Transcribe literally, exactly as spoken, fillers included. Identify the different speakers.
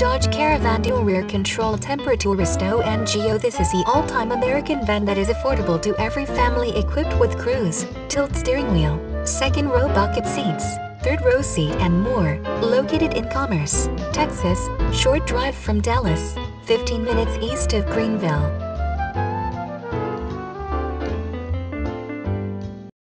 Speaker 1: Dodge Caravan Dual Rear Control Temperature STOW N G O. This is the all-time American van that is affordable to every family, equipped with cruise, tilt steering wheel, second row bucket seats, third row seat and more. Located in Commerce, Texas, short drive from Dallas, fifteen minutes east of Greenville.